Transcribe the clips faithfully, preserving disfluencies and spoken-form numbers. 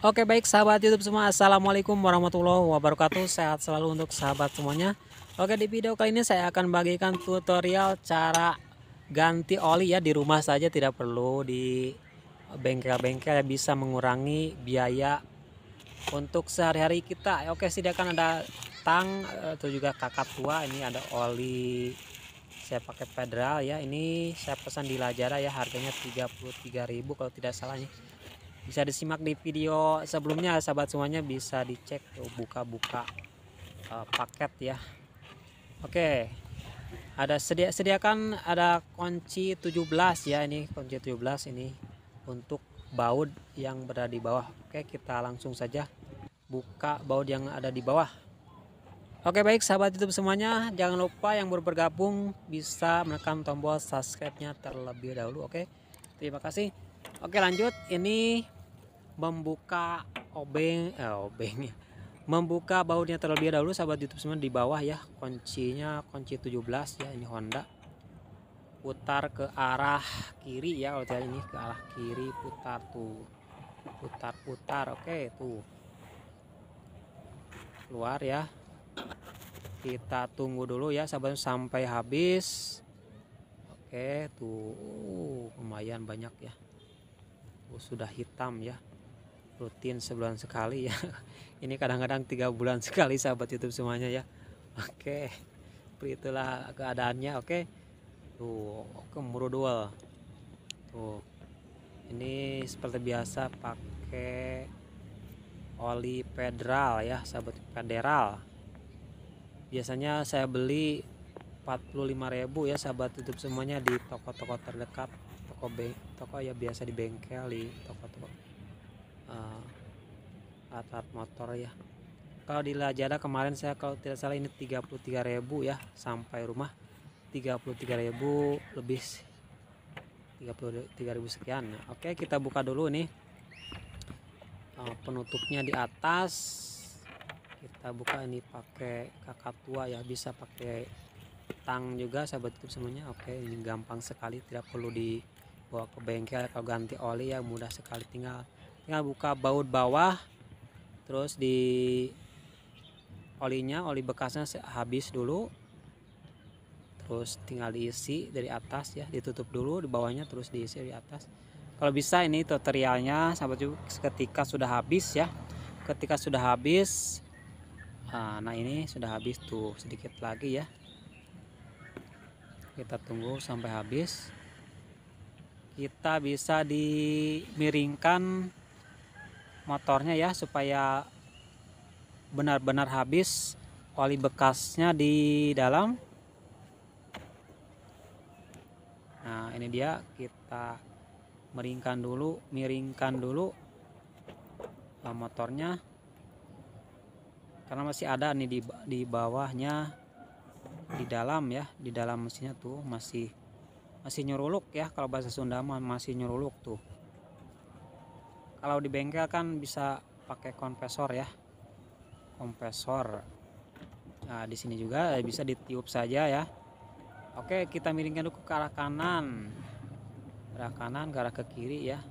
Oke baik sahabat YouTube semua, assalamualaikum warahmatullahi wabarakatuh. Sehat selalu untuk sahabat semuanya. Oke, di video kali ini saya akan bagikan tutorial cara ganti oli ya di rumah saja, tidak perlu di bengkel-bengkel, bisa mengurangi biaya untuk sehari-hari kita. Oke, sediakan ada tang atau juga kakak tua. Ini ada oli, saya pakai Federal ya. Ini saya pesan di Lazada ya, harganya tiga puluh tiga ribu kalau tidak salah nih. Bisa disimak di video sebelumnya sahabat semuanya, bisa dicek tuh buka-buka uh, paket ya. Oke, ada sedia sediakan ada kunci tujuh belas ya, ini kunci tujuh belas ini untuk baut yang berada di bawah. Oke, kita langsung saja buka baut yang ada di bawah. Oke baik sahabat YouTube semuanya, jangan lupa yang baru bergabung bisa menekan tombol subscribe-nya terlebih dahulu. Oke, terima kasih. Oke lanjut, ini membuka obeng eh, obeng membuka bautnya terlebih dahulu sahabat YouTube semua. Di bawah ya kuncinya, kunci tujuh belas ya, ini Honda. Putar ke arah kiri ya, kalau ini ke arah kiri, putar tuh, putar-putar. Oke tuh keluar ya, kita tunggu dulu ya sahabat sampai habis. Oke tuh, uh, lumayan banyak ya, uh, sudah hitam ya, rutin sebulan sekali ya. Ini kadang-kadang tiga bulan sekali sahabat YouTube semuanya ya. Oke, itulah keadaannya. Oke tuh, kemuru duel tuh. Ini seperti biasa pakai oli Federal ya sahabat, Federal. Biasanya saya beli empat puluh lima ribu ya sahabat YouTube semuanya di toko-toko terdekat, toko toko ya biasa di bengkel, di toko-toko uh, alat motor ya. Kalau di Lazada kemarin saya kalau tidak salah ini tiga puluh tiga ribu ya, sampai rumah tiga puluh tiga ribu lebih, tiga puluh tiga ribu sekian. Oke, kita buka dulu nih penutupnya di atas. Kita buka ini pakai kakak tua ya, bisa pakai tang juga sahabat itu semuanya. Oke, ini gampang sekali, tidak perlu dibawa ke bengkel. Kalau ganti oli ya mudah sekali, tinggal tinggal buka baut bawah, terus di olinya, oli bekasnya habis dulu, terus tinggal diisi dari atas ya, ditutup dulu di bawahnya, terus diisi di atas. Kalau bisa ini tutorialnya sahabat juga ketika sudah habis ya, ketika sudah habis. Nah ini sudah habis tuh, sedikit lagi ya, kita tunggu sampai habis. Kita bisa dimiringkan motornya ya, supaya benar-benar habis oli bekasnya di dalam. Nah ini dia, kita miringkan dulu, miringkan dulu motornya, karena masih ada nih di di bawahnya, di dalam ya, di dalam mesinnya tuh masih masih nyuruluk ya, kalau bahasa Sunda masih nyuruluk tuh. Kalau di bengkel kan bisa pakai kompresor ya, kompresor. Nah di sini juga bisa ditiup saja ya. Oke, kita miringkan dulu ke arah kanan, ke arah kanan, ke arah ke kiri ya.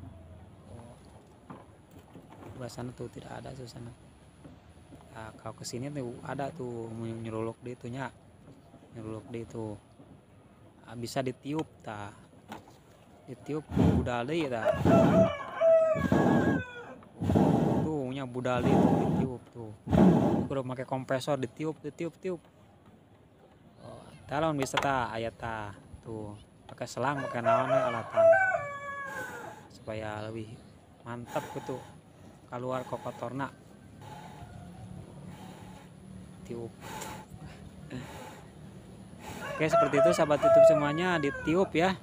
Di sana tuh tidak ada tuh sana. Nah, kalau kesini tuh ada tuh nyeruluk di itunya, nyeruluk di itu. Nah, bisa ditiup ta, ditiup budali ta. Tuh punya budali tuh ditiup tuh. Kalau pakai kompresor ditiup, ditiup, tiup. Oh, talon bisa ta, ayat ta. Tuh pakai selang, pakai naon alatan supaya lebih mantap gitu keluar kokotorna. Tiup. Oke, seperti itu sahabat YouTube semuanya, ditiup ya.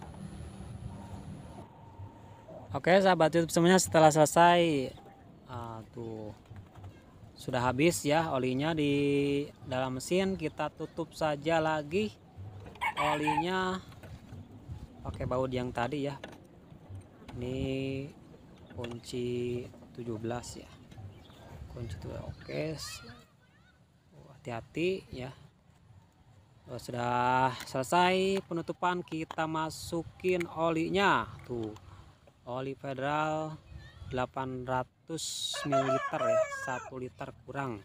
Oke sahabat YouTube semuanya, setelah selesai uh, tuh sudah habis ya olinya di dalam mesin. Kita tutup saja lagi olinya pakai baut yang tadi ya. Ini kunci tujuh belas ya, kunci tujuh belas. Oke, hati-hati ya. Sudah selesai penutupan, kita masukin olinya tuh, oli Federal delapan ratus mililiter ya, satu liter kurang.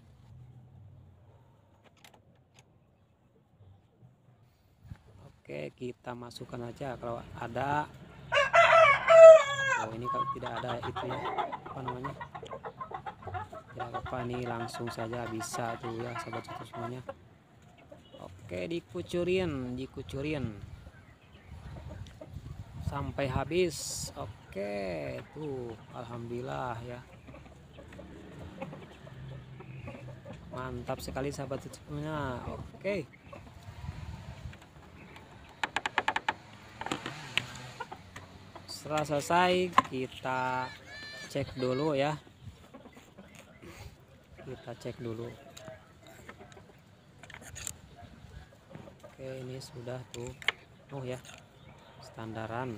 Oke, kita masukkan aja kalau ada. Oh, ini kalau tidak ada itu ya, apa namanya, tidak apa-apa, ini langsung saja bisa tuh ya sahabat YouTube semuanya. Oke, dikucurin dikucurin sampai habis. Oke tuh, alhamdulillah ya, mantap sekali sahabat YouTube semuanya. Oke, setelah selesai kita cek dulu ya, kita cek dulu. Oke, ini sudah tuh oh ya, standaran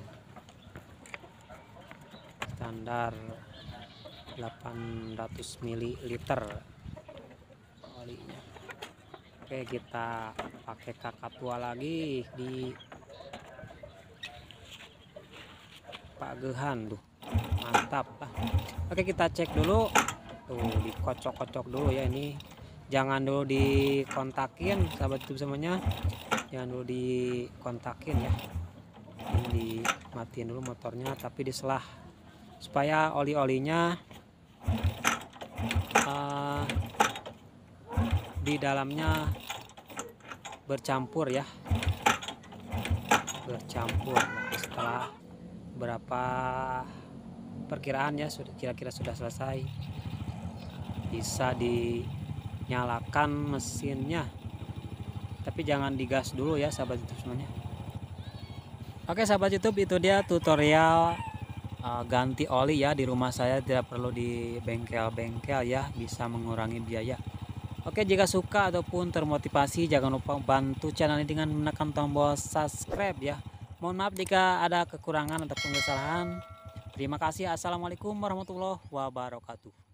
standar delapan ratus mililiter olinya. Oke, kita pakai kakak tua lagi di pagehan tuh, mantap lah. Oke, kita cek dulu tuh, dikocok-kocok dulu ya. Ini jangan dulu dikontakin sahabat YouTube semuanya, jangan dulu dikontakin ya. Ini dimatiin dulu motornya, tapi diselah supaya oli-olinya uh, di dalamnya bercampur ya, bercampur. Nah, setelah berapa perkiraan ya, sudah kira-kira sudah selesai, bisa dinyalakan mesinnya, tapi jangan digas dulu ya sahabat YouTube semuanya. Oke sahabat YouTube, itu dia tutorial uh, ganti oli ya di rumah saya, tidak perlu di bengkel-bengkel ya, bisa mengurangi biaya. Oke, jika suka ataupun termotivasi, jangan lupa bantu channel ini dengan menekan tombol subscribe ya. Mohon maaf jika ada kekurangan ataupun kesalahan. Terima kasih. Assalamualaikum warahmatullahi wabarakatuh.